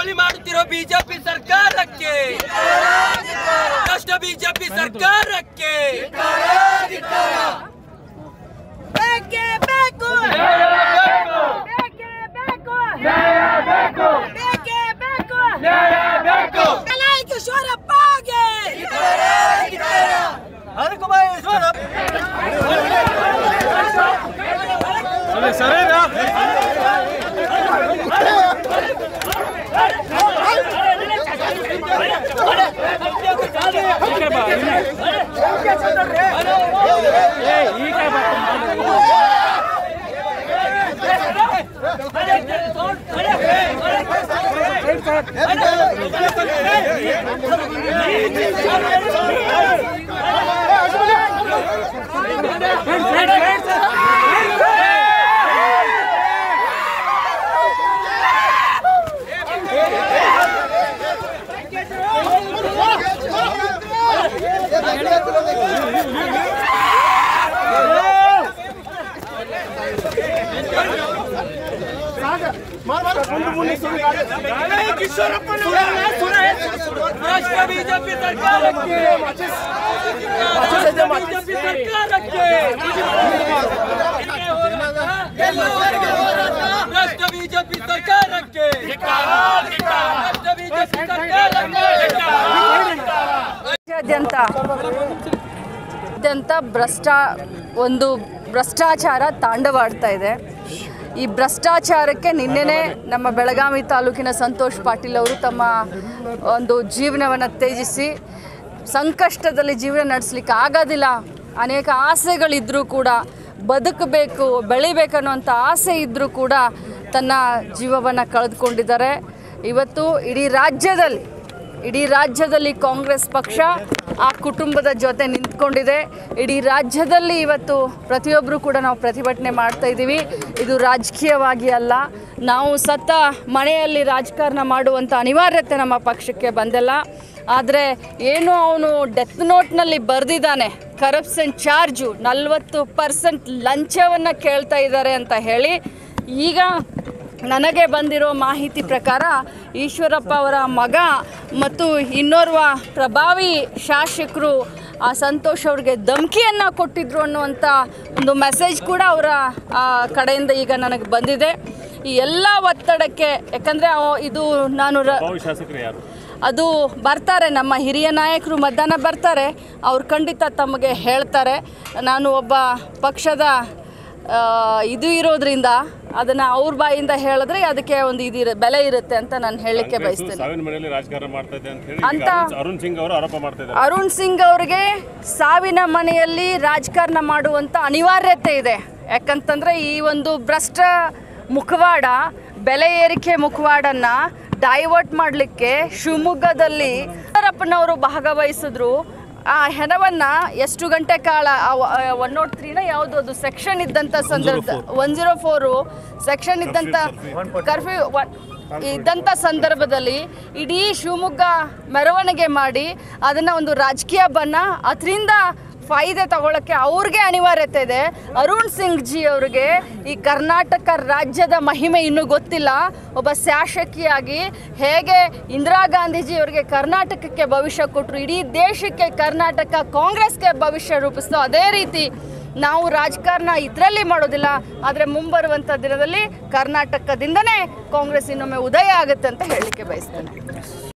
ರಾಜ್ಯದಲ್ಲಿ ಮಾಡುತ್ತಿರೋ ಬಿಜೆಪಿ ಸರ್ಕಾರಕ್ಕೆ, ಕಷ್ಟ ಬಿಜೆಪಿ ಸರ್ಕಾರಕ್ಕೆ ಬೇಕೇ ಬೇಕು, ಬೇಕೇ ಬೇಕು, ಈಶ್ವರಪ್ಪಗೆ ರಾಷ್ಟ್ರ ಬಿಜೆಪಿ ಸರ್ಕಾರಕ್ಕೆ, ಬಿಜೆಪಿ ಸರ್ಕಾರಕ್ಕೆ ರಾಷ್ಟ್ರ ಬಿಜೆಪಿ ಸರ್ಕಾರಕ್ಕೆ, ರಾಷ್ಟ್ರ ಬಿಜೆಪಿ ಸರ್ಕಾರಕ್ಕೆ ಭ್ರಷ್ಟಾಚಾರ ತಾಂಡವಾಡ್ತಾ ಇದೆ. ಈ ಭ್ರಷ್ಟಾಚಾರಕ್ಕೆ ನಿನ್ನೆನೇ ನಮ್ಮ ಬೆಳಗಾವಿ ತಾಲೂಕಿನ ಸಂತೋಷ್ ಪಾಟೀಲ್ ಅವರು ತಮ್ಮ ಒಂದು ಜೀವನವನ್ನು ತ್ಯಜಿಸಿ ಸಂಕಷ್ಟದಲ್ಲಿ ಜೀವನ ನಡೆಸಲಿಕ್ಕೆ ಆಗೋದಿಲ್ಲ, ಅನೇಕ ಆಸೆಗಳಿದ್ದರೂ ಕೂಡ ಬದುಕಬೇಕು ಬೆಳಿಬೇಕನ್ನುವಂಥ ಆಸೆ ಇದ್ದರೂ ಕೂಡ ತನ್ನ ಜೀವವನ್ನು ಕಳೆದುಕೊಂಡಿದ್ದಾರೆ. ಇವತ್ತು ಇಡೀ ರಾಜ್ಯದಲ್ಲಿ ಕಾಂಗ್ರೆಸ್ ಪಕ್ಷ ಆ ಕುಟುಂಬದ ಜೊತೆ ನಿಂತ್ಕೊಂಡಿದೆ. ಇಡೀ ರಾಜ್ಯದಲ್ಲಿ ಇವತ್ತು ಪ್ರತಿಯೊಬ್ಬರು ಕೂಡ ನಾವು ಪ್ರತಿಭಟನೆ ಮಾಡ್ತಾ ಇದ್ದೀವಿ. ಇದು ರಾಜಕೀಯವಾಗಿ ಅಲ್ಲ, ನಾವು ಸತ್ತ ಮನೆಯಲ್ಲಿ ರಾಜಕಾರಣ ಮಾಡುವಂಥ ಅನಿವಾರ್ಯತೆ ನಮ್ಮ ಪಕ್ಷಕ್ಕೆ ಬಂದಿಲ್ಲ. ಆದರೆ ಏನು ಅವನು ಡೆತ್ ನೋಟ್ನಲ್ಲಿ ಬರೆದಿದ್ದಾನೆ, ಕರಪ್ಷನ್ ಚಾರ್ಜು 40% ಲಂಚವನ್ನು ಕೇಳ್ತಾ ಇದ್ದಾರೆ ಅಂತ ಹೇಳಿ, ಈಗ ನನಗೆ ಬಂದಿರೋ ಮಾಹಿತಿ ಪ್ರಕಾರ ಈಶ್ವರಪ್ಪ ಅವರ ಮಗ ಮತ್ತು ಇನ್ನೋರ್ವ ಪ್ರಭಾವಿ ಶಾಸಕರು ಆ ಸಂತೋಷ್ ಅವ್ರಿಗೆ ಧಮಕಿಯನ್ನು ಕೊಟ್ಟಿದ್ರು ಅನ್ನುವಂಥ ಒಂದು ಮೆಸೇಜ್ ಕೂಡ ಅವರ ಕಡೆಯಿಂದ ಈಗ ನನಗೆ ಬಂದಿದೆ. ಈ ಎಲ್ಲ ಒತ್ತಡಕ್ಕೆ, ಯಾಕಂದರೆ ಇದು ನಾನು ಅದು ಬರ್ತಾರೆ, ನಮ್ಮ ಹಿರಿಯ ನಾಯಕರು ಮಧ್ಯಾಹ್ನ ಬರ್ತಾರೆ, ಅವ್ರು ಖಂಡಿತ ತಮಗೆ ಹೇಳ್ತಾರೆ. ನಾನು ಒಬ್ಬ ಪಕ್ಷದ ಇದು ಇರೋದ್ರಿಂದ ಅದನ್ನು ಅವ್ರ ಬಾಯಿಂದ ಹೇಳಿದ್ರೆ ಅದಕ್ಕೆ ಒಂದು ಬೆಲೆ ಇರುತ್ತೆ ಅಂತ ನಾನು ಹೇಳಲಿಕ್ಕೆ ಬಯಸ್ತೇನೆ. ಅಂತ ಅರುಣ್ ಸಿಂಗ್ ಅವರಿಗೆ ಸಾವಿನ ಮನೆಯಲ್ಲಿ ರಾಜಕಾರಣ ಮಾಡುವಂಥ ಅನಿವಾರ್ಯತೆ ಇದೆ. ಯಾಕಂತಂದರೆ ಈ ಒಂದು ಭ್ರಷ್ಟ ಮುಖವಾಡ, ಬೆಲೆ ಏರಿಕೆ ಮುಖವಾಡನ್ನು ಡೈವರ್ಟ್ ಮಾಡಲಿಕ್ಕೆ ಶಿವಮೊಗ್ಗದಲ್ಲಿ ಯಡಿಯೂರಪ್ಪನವರು ಭಾಗವಹಿಸಿದ್ರು. ಆ ಹೆಣವನ್ನು ಎಷ್ಟು ಗಂಟೆ ಕಾಲ 103ನ ಯಾವುದೋ ಅದು ಸೆಕ್ಷನ್ ಇದ್ದಂಥ ಸಂದರ್ಭ 104 ಸೆಕ್ಷನ್ ಇದ್ದಂಥ ಕರ್ಫ್ಯೂ ಇದ್ದಂಥ ಸಂದರ್ಭದಲ್ಲಿ ಇಡೀ ಶಿವಮೊಗ್ಗ ಮೆರವಣಿಗೆ ಮಾಡಿ ಅದನ್ನು ಒಂದು ರಾಜಕೀಯ ಬಣ್ಣ ಅದರಿಂದ ಫಾಯ್ದೆ ತಗೊಳ್ಳೋಕ್ಕೆ ಅವ್ರಿಗೆ ಅನಿವಾರ್ಯತೆ ಇದೆ. ಅರುಣ್ ಸಿಂಗ್ ಜಿ ಅವರಿಗೆ ಈ ಕರ್ನಾಟಕ ರಾಜ್ಯದ ಮಹಿಮೆ ಇನ್ನೂ ಗೊತ್ತಿಲ್ಲ. ಒಬ್ಬ ಶಾಸಕಿಯಾಗಿ ಹೇಗೆ ಇಂದಿರಾ ಗಾಂಧೀಜಿ ಅವರಿಗೆ ಕರ್ನಾಟಕಕ್ಕೆ ಭವಿಷ್ಯ ಕೊಟ್ಟರು, ಇಡೀ ದೇಶಕ್ಕೆ ಕರ್ನಾಟಕ ಕಾಂಗ್ರೆಸ್ಗೆ ಭವಿಷ್ಯ ರೂಪಿಸ್ತೋ, ಅದೇ ರೀತಿ ನಾವು ರಾಜಕಾರಣ ಇದರಲ್ಲಿ ಮಾಡೋದಿಲ್ಲ. ಆದರೆ ಮುಂಬರುವಂಥ ದಿನದಲ್ಲಿ ಕರ್ನಾಟಕದಿಂದನೇ ಕಾಂಗ್ರೆಸ್ ಇನ್ನೊಮ್ಮೆ ಉದಯ ಆಗುತ್ತೆ ಅಂತ ಹೇಳಲಿಕ್ಕೆ ಬಯಸ್ತೇನೆ.